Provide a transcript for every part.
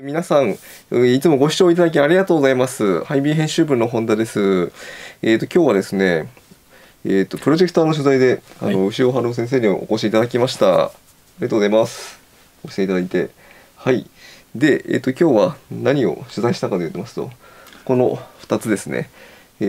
皆さん、いつもご視聴いただきありがとうございます。ハイビー編集部の本田です。今日はですね、プロジェクターの取材で、牛尾春夫先生にお越しいただきました。ありがとうございます。ご出演いただいて。はい。で、今日は何を取材したかと言いますと、この2つですね。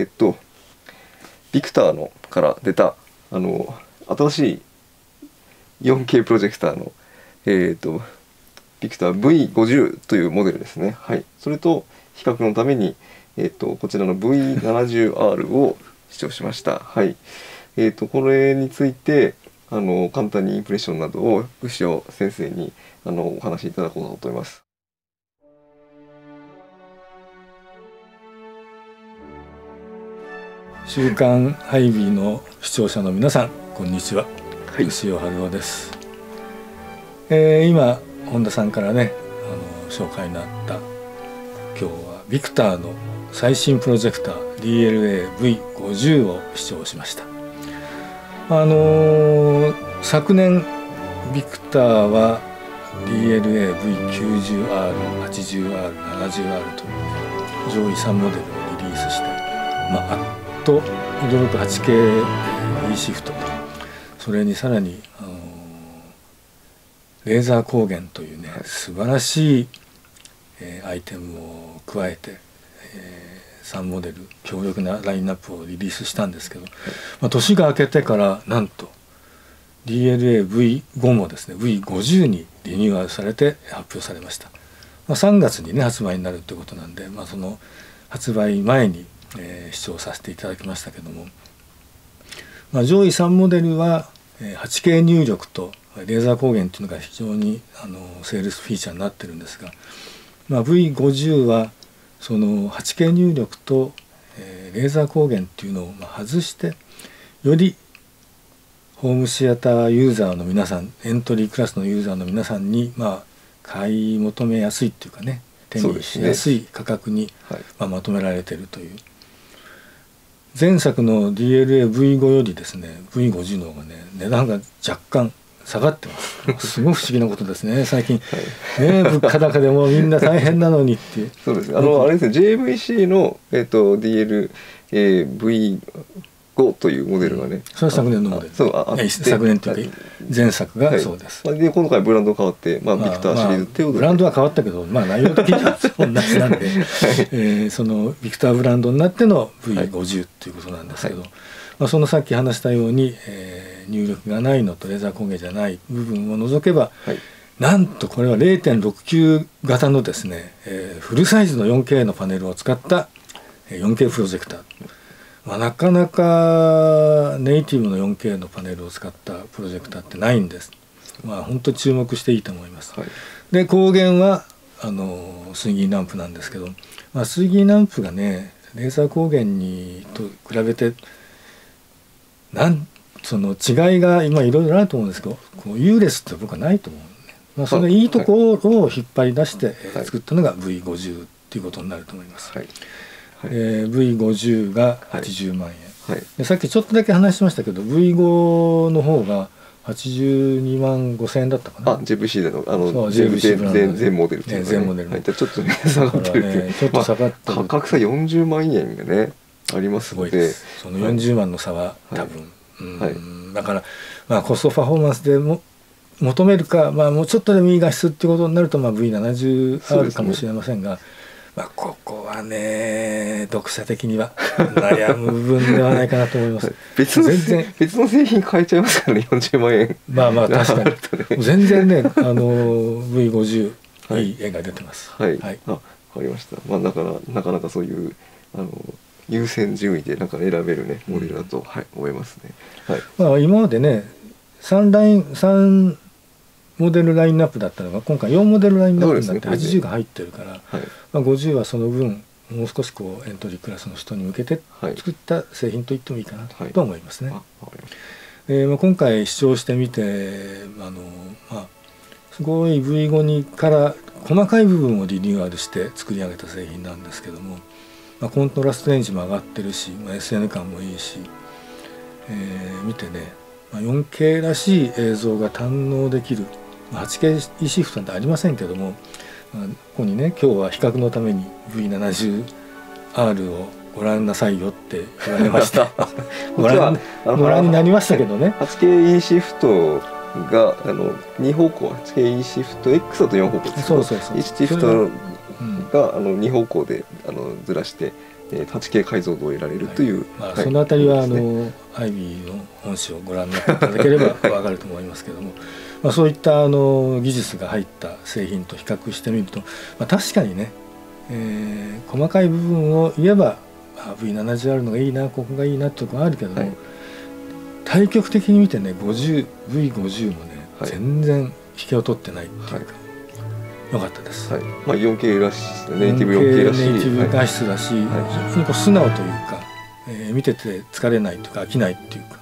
ビクターのから出た、新しい 4K プロジェクターの、ビクター V50 というモデルですね。はい。それと比較のために、こちらの V70R を試聴しました。はい。これについて、簡単にインプレッションなどを牛尾先生にお話しいただこうと思います。 週刊ハイビーの視聴者の皆さん、こんにちは。はい、牛尾春夫です。今本田さんからね紹介のあった今日はビクターの最新プロジェクター DLA-V50 を視聴しました。昨年ビクターは DLA-V90R、80R、70R という、上位3モデルをリリースして、あっと驚く 8K E シフトと、それにさらにレーザー光源というね素晴らしい、アイテムを加えて、3モデル強力なラインナップをリリースしたんですけど、年が明けてからなんと DLA-V5 もですね V50 にリニューアルされて発表されました。3月にね発売になるということなんで、その発売前に、視聴させていただきましたけども、上位3モデルは 8K 入力とレーザー光源というのが非常にセールスフィーチャーになってるんですが、V50 はその 8K 入力と、レーザー光源っていうのを外して、よりホームシアターユーザーの皆さん、エントリークラスのユーザーの皆さんに買い求めやすいっていうかね、手にしやすい価格に、まとめられているという。前作の DLA-V5 よりですね V50 の方がね値段が若干下がってます。すごく不思議なことですね最近、物価高でもみんな大変なのにっていう。 そうですね。あれですね、JVC の、DLA-V5 というモデルがね、 それは昨年のモデル。昨年というか前作がそうです。 で今回ブランド変わって、ビクターシリーズっていうことで、 ブランドは変わったけど、内容的には同じなんで、そのビクターブランドになっての V50 っていうことなんですけど、そのさっき話したように、入力がないのとレーザー光源じゃない部分を除けば、なんとこれは 0.69 型のですね、フルサイズの 4K のパネルを使った 4K プロジェクター。なかなかネイティブの 4K のパネルを使ったプロジェクターってないんです。本当に注目していいと思います。で光源は水銀ランプなんですけど、水銀ランプがねレーザー光源にと比べてその違いが今いろいろあると思うんですけど、ユーレスって僕はないと思う、そのいいところを引っ張り出して作ったのが V50 っていうことになると思います。V50 が80万円、でさっきちょっとだけ話しましたけど V5 の方が82万5千円だったかな。 JVC での JVC 全モデルっていうのがね、 全モデルのちょっとね下がってるけど、 ちょっと下がってる、 価格差40万円がねありますので、 その40万の差は多分、だからコストパフォーマンスでも求めるか、もうちょっとでもいい画質っていうことになるとV70R かもしれませんが、ここはね読者的には悩む部分ではないかなと思います。 別の製品変えちゃいますからね、40万円。 確かに全然ねV50 いい絵が出てます。 わかりました。だからなかなかそういう優先順位で選べるねモデルだと思いますね。 今までね3モデルラインナップだったのが今回4モデルラインナップになって80が入ってるから、50はその分もう少しエントリークラスの人に向けて作った製品と言ってもいいかなと思いますね。今回試聴してみてすごい V5 にから細かい部分をリニューアルして作り上げた製品なんですけども、コントラストレンジも上がってるし、SN 感もいいし、見てね 4K らしい映像が堪能できる 8K シフトなんてありませんけども、 ここにね今日は比較のために V70R をご覧なさいよって言われましたご覧になりましたけどね。 8K E シフトが2方向、 8K E シフト X だと4方向ですけど、 そう E シフトが2方向でずらして8K 解像度を得られるという、 はい、そのあたりはアイビーの本誌をご覧になっていただければ分かると思いますけどもそういった技術が入った製品と比較してみると、確かにね、細かい部分を言えばV70 のがいいな、ここがいいなってとこがあるけども、はい、対極的に見てね V50 もね、はい、全然引けを取ってないっていうか、はい、良かったです。 はい、4K らしいですね。ネイティブ 4K らしい。 ネイティブ画質だし、はい、非常に素直というか、見てて疲れないというか飽きないっていうか、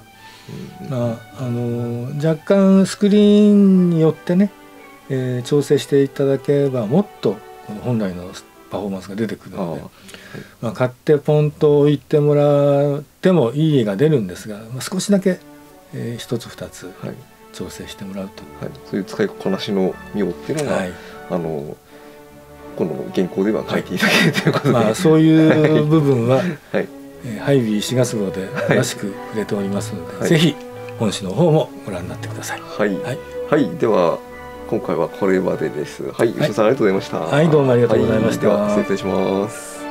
若干スクリーンによってね、調整していただければもっと本来のパフォーマンスが出てくるので、買ってポンと置いてもらってもいい絵が出るんですが、少しだけ、1つ2つ調整してもらうと、 はい、そういう使いこなしの妙っていうのが、はい、この原稿では書いていただけるということで、 そういう部分は、はい、ハイビー4月号で詳しく触れておりますので、はい、ぜひ本誌の方もご覧になってください。 はい、はいはい、では今回はこれまでです。はい、吉田さんありがとうございました。 はい、どうもありがとうございました。 では失礼します。